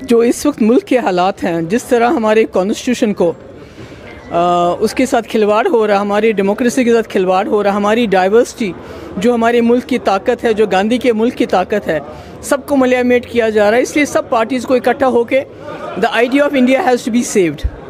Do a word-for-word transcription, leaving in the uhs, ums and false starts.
जो इस वक्त मुल्क के हालात हैं, जिस तरह हमारे कॉन्स्टिट्यूशन को आ, उसके साथ खिलवाड़ हो रहा, हमारी डेमोक्रेसी के साथ खिलवाड़ हो रहा, हमारी डाइवर्सिटी जो हमारे मुल्क की ताकत है, जो गांधी के मुल्क की ताकत है, सबको मलियामेट किया जा रहा है। इसलिए सब पार्टीज़ को इकट्ठा होकर the idea of India has to be saved.